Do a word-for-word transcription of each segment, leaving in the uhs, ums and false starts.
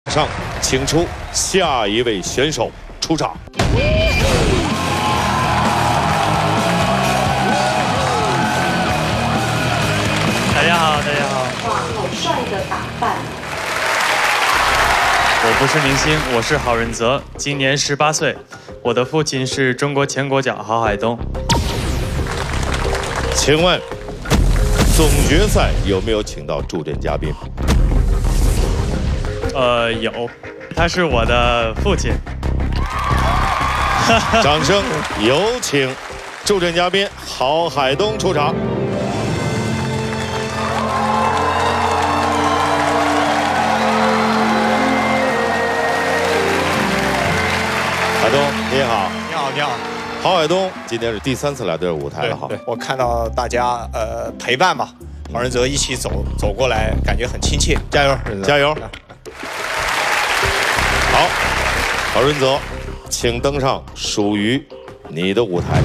上，请出下一位选手出场。 大家好，大家好。 哇，好帅的打扮！ 我不是明星，我是郝润泽，今年十八岁。我的父亲是中国前国脚郝海东。 请问，总决赛有没有请到助阵嘉宾？ 呃，有，他是我的父亲。 掌声有请助阵嘉宾郝海东出场。海东，你好。 你好，你好。 郝海东今天是第三次来这个舞台了哈。 对，我看到大家呃陪伴吧，郝润泽一起走走过来，感觉很亲切。 加油，加油！ 好，郝润泽，请登上属于你的舞台。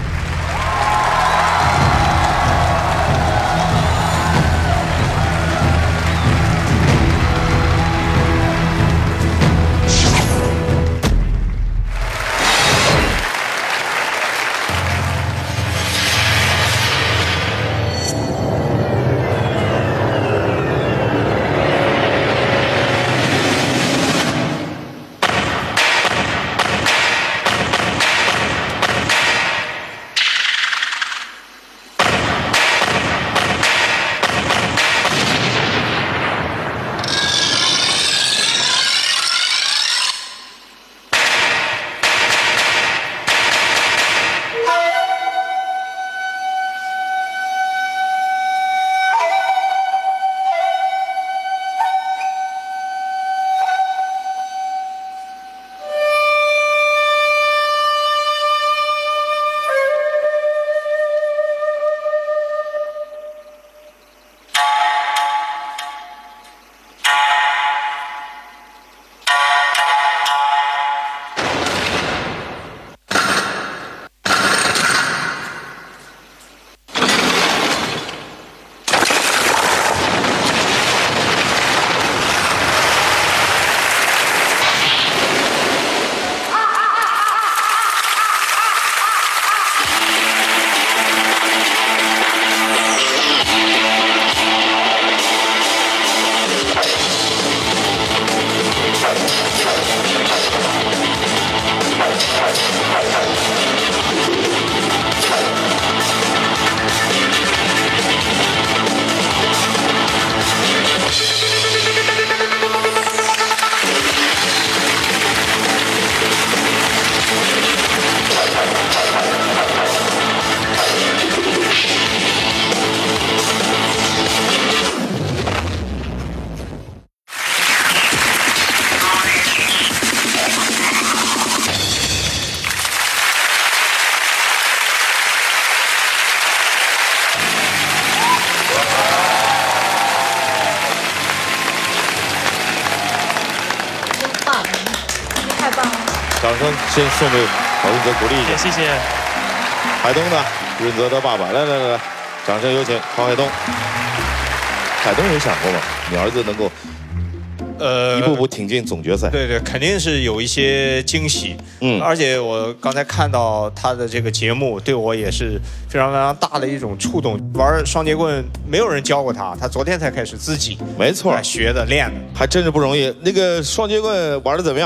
掌声先送给郝润泽鼓励一下， 谢谢。 海东的润泽的爸爸，来来来来，掌声有请郝海东。海东有想过吗？你儿子能够呃一步步挺进总决赛？ 对对，肯定是有一些惊喜。嗯，而且我刚才看到他的这个节目，对我也是非常非常大的一种触动。玩双截棍没有人教过他，他昨天才开始自己没错学的练的， 还真是不容易。那个双截棍玩的怎么样？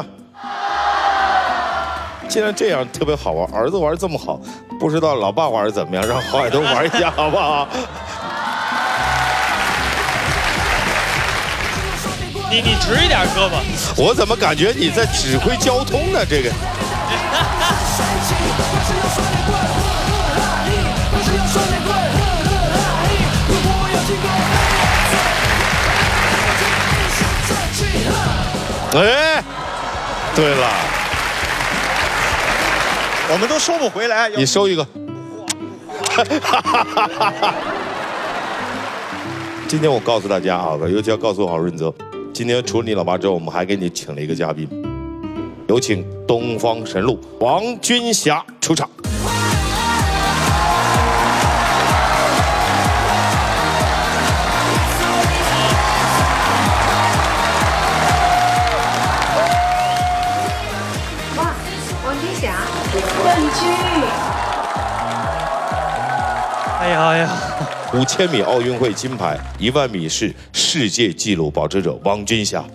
既然这样特别好玩，儿子玩这么好，不知道老爸玩的怎么样？让郝海东玩一下好不好？ 你你直一点胳膊。 我怎么感觉你在指挥交通呢？这个。哎，对了。 我们都收不回来， 你收一个。今天我告诉大家啊，尤其要告诉郝润泽，今天除了你老妈之后，我们还给你请了一个嘉宾，有请东方神鹿王军霞出场。 军。 哎呀哎呀！ 五千米奥运会金牌，一万米是世界纪录保持者王军霞。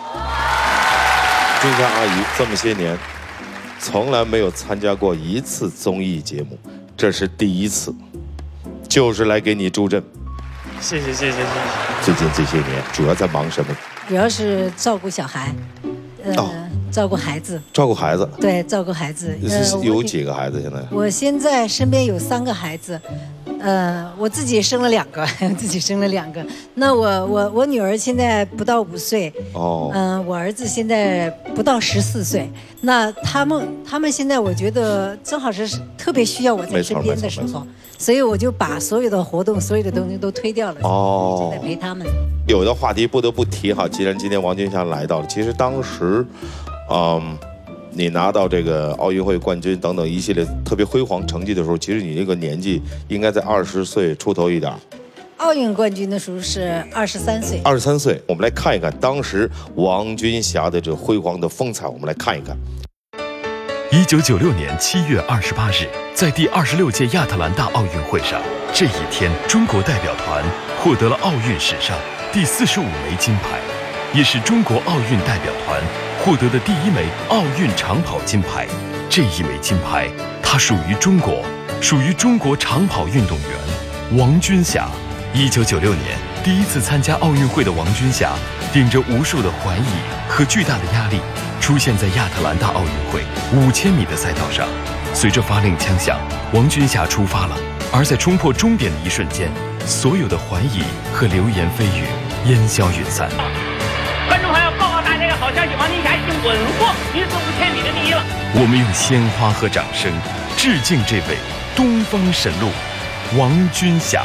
军霞阿姨这么些年，从来没有参加过一次综艺节目，这是第一次，就是来给你助阵。 谢谢谢谢谢谢。 最近这些年主要在忙什么？ 主要是照顾小孩，呃，哦、照顾孩子。 照顾孩子。对， 照顾孩子。 呃、有几个孩子现在？ 我现在身边有三个孩子。呃，我自己生了两个，自己生了两个。那我我我女儿现在不到五岁，哦，嗯、呃，我儿子现在不到十四岁。那他们他们现在我觉得正好是特别需要我在身边的时候，所以我就把所有的活动、所有的东西都推掉了，哦，就在陪他们。 有的话题不得不提哈，既然今天王军霞来到了，其实当时，嗯。你拿到这个奥运会冠军等等一系列特别辉煌成绩的时候，其实你那个年纪应该在二十岁出头一点。 奥运冠军的时候是二十三岁。 二十三岁，我们来看一看当时王军霞的这辉煌的风采，我们来看一看。 一九九六年七月二十八日，在第二十六届亚特兰大奥运会上，这一天，中国代表团获得了奥运史上第四十五枚金牌，也是中国奥运代表团获得的第一枚奥运长跑金牌。这一枚金牌，它属于中国，属于中国长跑运动员王军霞。一九九六年，第一次参加奥运会的王军霞，顶着无数的怀疑和巨大的压力，出现在亚特兰大奥运会五千米的赛道上。随着发令枪响，王军霞出发了。而在冲破终点的一瞬间，所有的怀疑和流言蜚语烟消云散。 观众朋友，报告大家一个好消息，王军霞已经稳获女子五千米的第一了。 我们用鲜花和掌声致敬这位东方神鹿王军霞。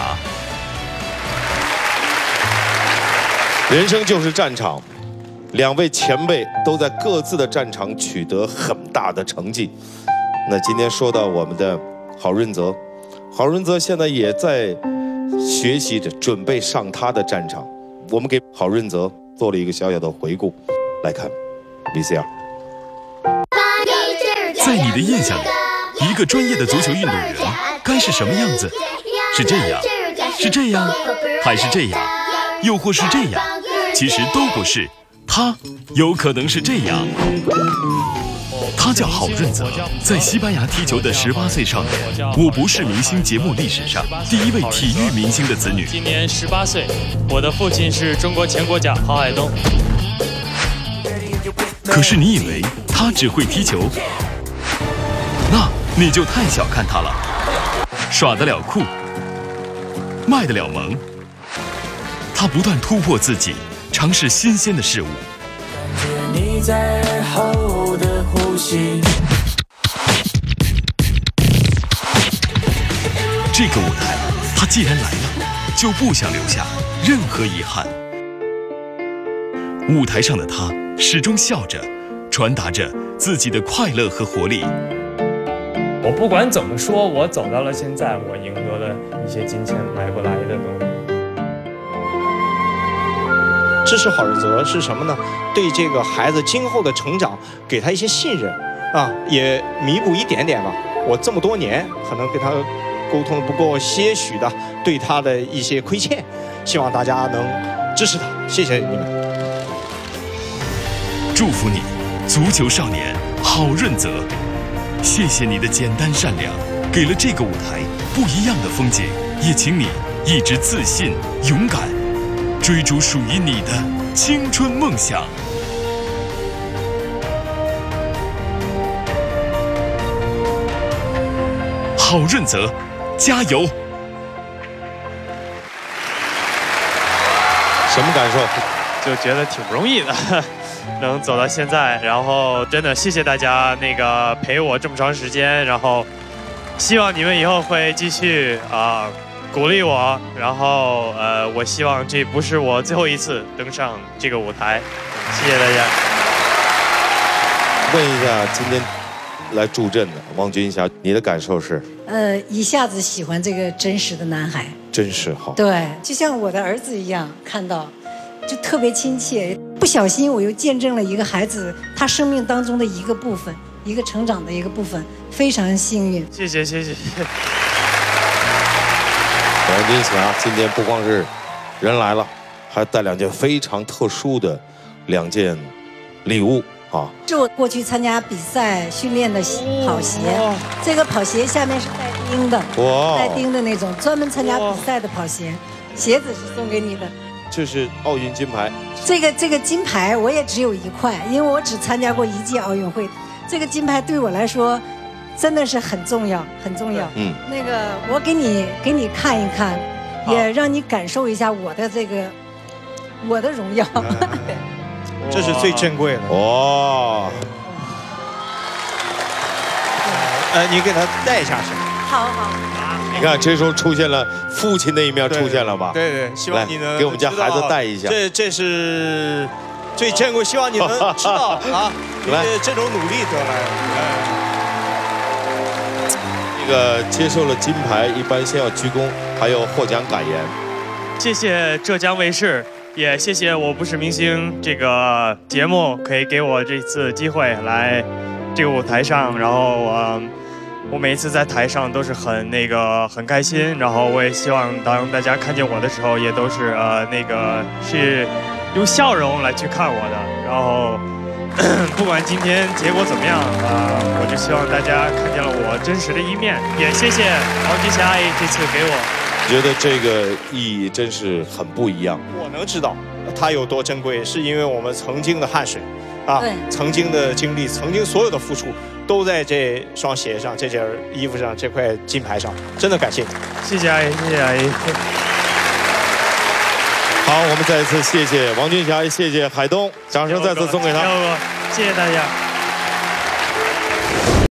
人生就是战场，两位前辈都在各自的战场取得很大的成绩。那今天说到我们的郝润泽，郝润泽现在也在学习着，准备上他的战场。我们给郝润泽做了一个小小的回顾，来看 V C R。 在你的印象里，一个专业的足球运动员该是什么样子？是这样，是这样，还是这样，又或是这样？其实都不是，他有可能是这样。他叫郝润泽，在西班牙踢球的十八岁少年，我不是明星节目历史上第一位体育明星的子女。 今年十八岁，我的父亲是中国前国脚郝海东。 可是你以为他只会踢球？那你就太小看他了。耍得了酷，卖得了萌，他不断突破自己，尝试新鲜的事物。你在耳后的呼吸。这个舞台，他既然来了，就不想留下任何遗憾。舞台上的他始终笑着，传达着自己的快乐和活力。 我不管怎么说，我走到了现在，我赢得了一些金钱买不来的东西。 支持郝润泽是什么呢？对这个孩子今后的成长给他一些信任啊，也弥补一点点吧。我这么多年可能跟他沟通不够些许的，对他的一些亏欠，希望大家能支持他，谢谢你们。 祝福你，足球少年郝润泽，谢谢你的简单善良，给了这个舞台不一样的风景，也请你一直自信勇敢，追逐属于你的青春梦想。郝润泽，加油！ 什么感受？ 就觉得挺不容易的，能走到现在，然后真的谢谢大家那个陪我这么长时间，然后希望你们以后会继续啊、呃、鼓励我，然后呃我希望这不是我最后一次登上这个舞台，谢谢大家。 问一下今天来助阵的王军霞，你的感受是？ 呃，一下子喜欢这个真实的男孩， 真实好。 对，就像我的儿子一样，看到就特别亲切。不小心我又见证了一个孩子他生命当中的一个部分， 一个成长的一个部分，非常幸运。 谢谢谢谢。 王金霞今天不光是人来了，还带两件非常特殊的两件礼物啊！ 是我过去参加比赛训练的跑鞋，这个跑鞋下面是带钉的， 哇， 带钉的那种，专门参加比赛的跑鞋，鞋子是送给你的。 这是奥运金牌。 这个这个金牌我也只有一块，因为我只参加过一届奥运会。这个金牌对我来说真的是很重要，很重要。嗯，那个我给你给你看一看，也让你感受一下我的这个我的荣耀。 这是最珍贵的哇！ 呃，你给他带下去。 好好。 你看，这时候出现了父亲那一面出现了吧？ 对对，希望你能给我们家孩子带一下。 这这是最珍贵，希望你能知道啊， 来， 这种努力得来的。 这个接受了金牌，一般先要鞠躬，还有获奖感言。 谢谢浙江卫视。也谢谢《我不是明星》这个节目，可以给我这次机会来这个舞台上。然后，嗯，我每一次在台上都是很那个很开心。然后我也希望当大家看见我的时候，也都是呃那个是用笑容来去看我的。然后，不管今天结果怎么样啊、呃，我就希望大家看见了我真实的一面。也谢谢王金霞阿姨这次给我。 觉得这个意义真是很不一样。 我能知道它有多珍贵，是因为我们曾经的汗水，啊，曾经的经历，曾经所有的付出，都在这双鞋上、这件衣服上、这块金牌上。真的感谢你， 谢谢阿姨，谢谢阿姨。 好，我们再一次谢谢王金霞，谢谢海东，掌声再次送给他。 谢谢大家。